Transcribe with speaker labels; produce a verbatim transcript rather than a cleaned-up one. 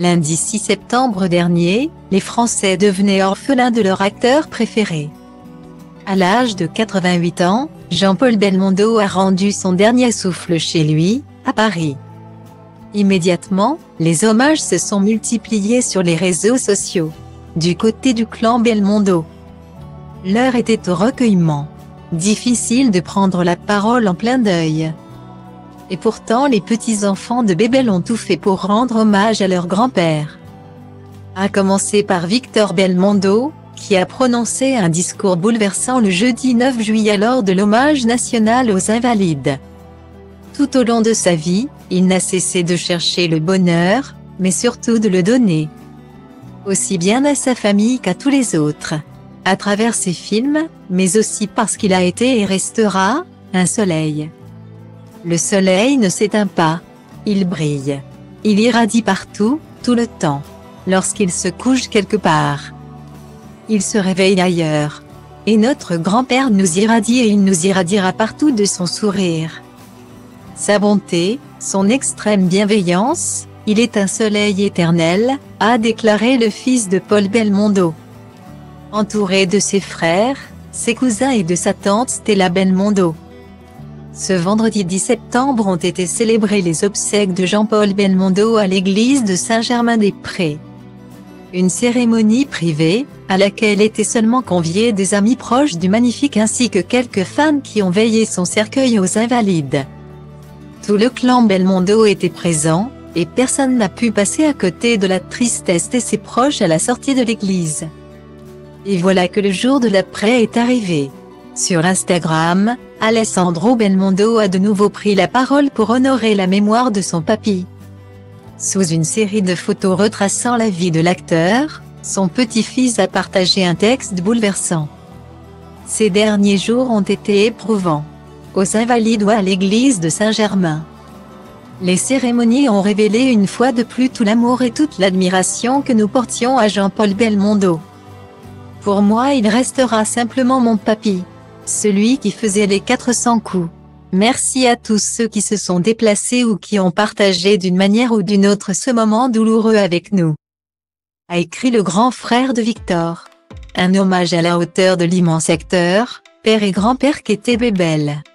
Speaker 1: Lundi six septembre dernier, les Français devenaient orphelins de leur acteur préféré. À l'âge de quatre-vingt-huit ans, Jean-Paul Belmondo a rendu son dernier souffle chez lui, à Paris. Immédiatement, les hommages se sont multipliés sur les réseaux sociaux. Du côté du clan Belmondo, l'heure était au recueillement. Difficile de prendre la parole en plein deuil. Et pourtant les petits-enfants de Bébel ont tout fait pour rendre hommage à leur grand-père. À commencer par Victor Belmondo, qui a prononcé un discours bouleversant le jeudi neuf juillet lors de l'hommage national aux Invalides. Tout au long de sa vie, il n'a cessé de chercher le bonheur, mais surtout de le donner. Aussi bien à sa famille qu'à tous les autres. À travers ses films, mais aussi parce qu'il a été et restera un soleil. Le soleil ne s'éteint pas. Il brille. Il irradie partout, tout le temps. Lorsqu'il se couche quelque part, il se réveille ailleurs. Et notre grand-père nous irradie et il nous irradiera partout de son sourire. Sa bonté, son extrême bienveillance, il est un soleil éternel, a déclaré le fils de Paul Belmondo. Entouré de ses frères, ses cousins et de sa tante Stella Belmondo. Ce vendredi dix septembre ont été célébrées les obsèques de Jean-Paul Belmondo à l'église de Saint-Germain-des-Prés. Une cérémonie privée, à laquelle étaient seulement conviés des amis proches du magnifique ainsi que quelques fans qui ont veillé son cercueil aux Invalides. Tout le clan Belmondo était présent, et personne n'a pu passer à côté de la tristesse de ses proches à la sortie de l'église. Et voilà que le jour de l'après est arrivé. Sur Instagram, Alessandro Belmondo a de nouveau pris la parole pour honorer la mémoire de son papy. Sous une série de photos retraçant la vie de l'acteur, son petit-fils a partagé un texte bouleversant. Ces derniers jours ont été éprouvants. Aux Invalides ou à l'église de Saint-Germain. Les cérémonies ont révélé une fois de plus tout l'amour et toute l'admiration que nous portions à Jean-Paul Belmondo. Pour moi il restera simplement mon papy. Celui qui faisait les quatre cents coups. Merci à tous ceux qui se sont déplacés ou qui ont partagé d'une manière ou d'une autre ce moment douloureux avec nous. A écrit le grand frère de Victor. Un hommage à la hauteur de l'immense acteur, père et grand-père qu'était Bébel.